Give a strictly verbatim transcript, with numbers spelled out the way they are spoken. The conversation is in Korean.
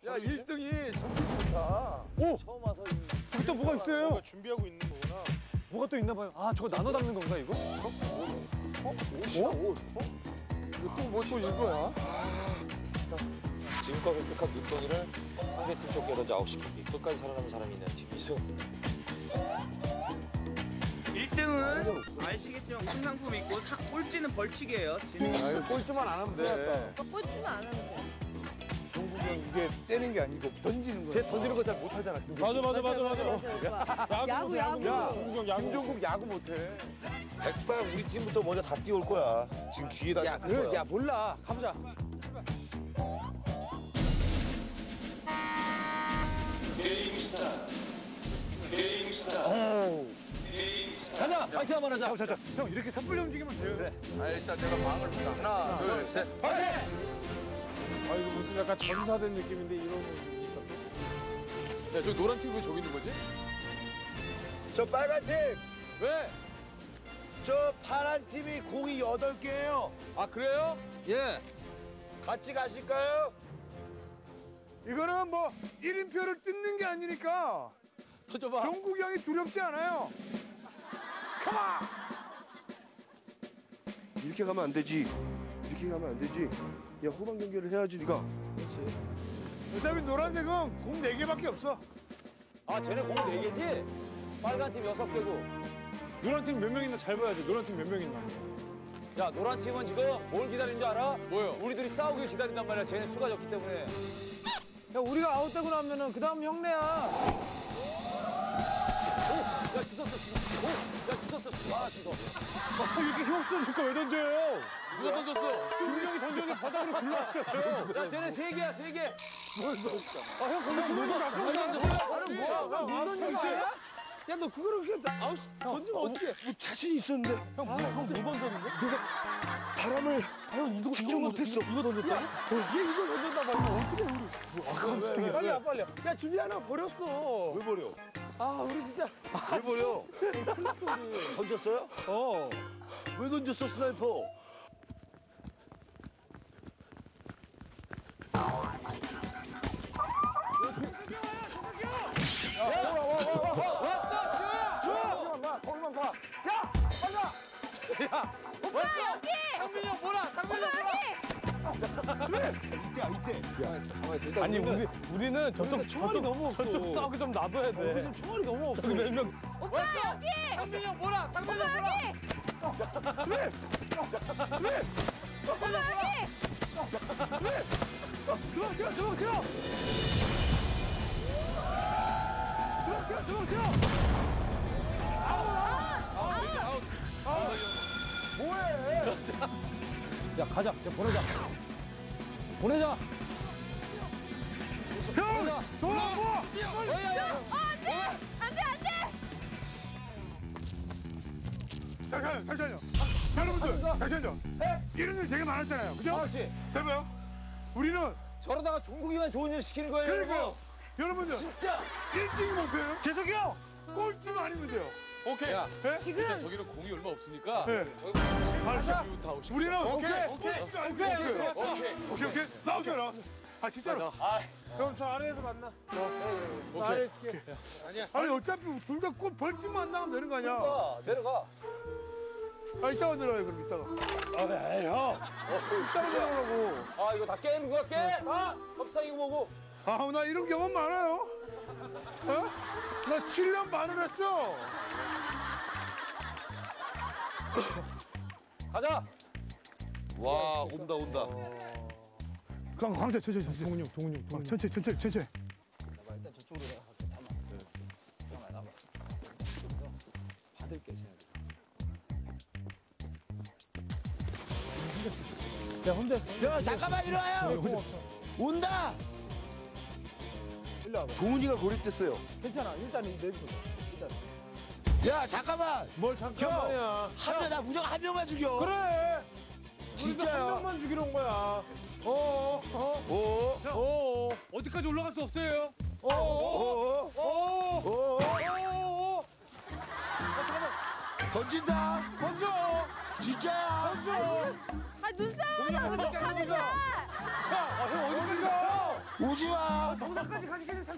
야, 일 등이 정신 좋다. 오! 처음 와서 이... 저기 또 뭐가 있어요? 뭔가 준비하고 있는 거구나. 뭐가 또 있나 봐요. 아, 저거 나눠 담는 건가, 이거? 어? 옷이야, 옷. 어? 이거 또 뭐 또 이거야? 지금껏 획득한 눈덩이를 상대팀 쫓겨서 아웃시키기. 끝까지 살아남은 사람이 있는 팀 이승. 일 등은 아시겠지만 우승 상품 있고 사, 꼴찌는 벌칙이에요. 진행. 아, 이거 꼴찌만 안 하면 돼. 꼴찌만 안 하면 돼. 종국이 형 이게 째는 게 아니고 던지는 거야. 쟤 던지는 거 잘 못하잖아. 맞아 맞아 맞아 맞아. 맞아. 야구 야구. 야, 김종국 야구 못해. 백발 우리 팀부터 먼저 다 뛰어올 거야. 지금 뒤에다 야, 씹을 그, 거야. 야, 몰라. 가보자. 게임 스타트. 게임 스타트. 가자! 파이팅 한번 하자. 자, 자, 형 이렇게 섣불리 움직이면 돼요. 그래. 아, 일단 내가 방을 볼까. 하나, 둘, 셋. 아 이거 무슨 약간 전사된 느낌인데 이런 거. 야, 저 노란 팀 왜 저기 있는 거지? 저 빨간 팀, 왜? 저 파란 팀이 공이 여덟 개예요. 아, 그래요? 예. 같이 가실까요? 이거는 뭐 일인표를 뜯는 게 아니니까 터져봐. 종국이 형이 두렵지 않아요. 컴온! 이렇게 가면 안 되지. 이렇게 가면 안 되지. 야, 후반 경기를 해야지, 네가. 어차피 노란색은 공 네 개밖에 없어. 아, 쟤네 공 네 개지? 빨간 팀 여섯 개고. 노란 팀 몇 명 있나 잘 봐야지. 노란 팀 몇 명 있나. 야, 노란 팀은 지금 뭘 기다리는 줄 알아? 뭐요? 우리들이 싸우길 기다린단 말이야. 쟤네 수가 적기 때문에. 야, 우리가 아웃되고 나면은 그 다음 형네야. 야, 주웠어, 주웠어. 오, 야, 주웠어. 아, 주워. 아, 이렇게 휘옥수니까 왜 던져요? 누가 던졌어? 종국이 형이 던졌는데 바닥으로 굴러왔어요. 야, 쟤네 세 개야, 세 개. 아, 형 거기 숨어서 나쁜 거 아니, 뭐야? 아, 눈 던진 거 아니야? 야, 너 그거를 그렇게 아웃 던지면 어떡해? 뭐 자신 있었는데. 형, 뭐, 형, 뭐 던졌는데? 바람을 형, 이거 직접 못했어. 이거 던졌다고? 얘 이거 던졌나 봐. 이거 어떻게 우리. 뭐, 빨리 와, 빨리 와. 야, 준비 하나 버렸어. 왜 버려? 아, 우리 진짜. 왜 버려? 던졌어요? 어. 왜 던졌어, 스나이퍼? 거기만 봐. 야! 빨리 와! 야! 오빠 여기. 상민이 형 뭐라? 상민이 형 뭐라? 이때야, 이때. 가만히 있어. 일단 아니, 우리는 우리, 우리는 저쪽, 총알이 너무 없어. 저쪽 싸우게 좀 놔둬야 돼. 우리 지금 총알이 너무 없어. 저기 몇 명. 오빠 여기. 상민이 형 뭐라? 상민이 형 오빠 뭐라? 여기. 오빠 여기. 들어, 들어, 들어, 들어. 들어, 들어, 들어, 들어. 야, 가자. 이제 보내자. 보내자. 형! 돌아보! 어, 안돼. 안돼 안돼. 잠시만요, 잠시만요. 여러분들, 잠시만요. 이런 일 되게 많았잖아요. 그죠? 그렇지. 대봐요. 우리는, 저러다가 종국이만 좋은 일 시키는 거예요. 그러니까요. 여러분들, 진짜. 일 등이 목표예요. 재석이 형! 꼴찌만 아니면 돼요. 오케이. 야, 네? 일단 저기는 공이 얼마 없으니까. 네. 가자. 다 오시고. 우리는 오케이, 오케이, 오케이. 꼴찌가 아니고 오케이, 좋았어. 오케이, 오케이, 오케이. 나오세요, 나오세요. 아, 진짜로. 그럼 저 아래에서 만나. 오케이. 아니, 어차피 둘 다 꼴 벌칙만 안 나가면 되는 거 아니야. 아, 내려가. 아, 이따가 내려와요, 그럼 이따가. 아, 네, 형. 이따가 내려오라고. 아, 이거 다 게임 거야, 게임. 아, 협상이고 뭐고. 아, 나 이런 경험 많아요. 어? 나 칠 년 반을 했어. 가자. 와, 온다, 온다. 광, 광세, 천천히, 천천히. 동훈이 형, 동훈이 형. 동훈이 형. 천천히, 천천히, 천천히. 일단 저쪽으로 내가 갈게. 담아. 잠깐만, 나봐. 받을게, 쟤. 야, 혼자 했어. 야, 잠깐만 일어나요. 온다. 일로 와봐. 동훈이가 고립됐어요. 괜찮아. 일단은 내비둬. 일단. 야, 잠깐만. 뭘 잠깐만이야. 한 명, 나 무조건 한 명만 죽여. 그래. 진짜야. 한 명만 죽이러 온 거야. 어, 어, 오, 어, 어디까지 올라갈 수 없어요. 어, 어, 오, 어, 오. 어, 어. 던진다. 던져. 진짜야. 던져. 아 눈싸움하자 우리 카메라. 야, 형 어디까지 가? 오지 마. 정상까지 가시게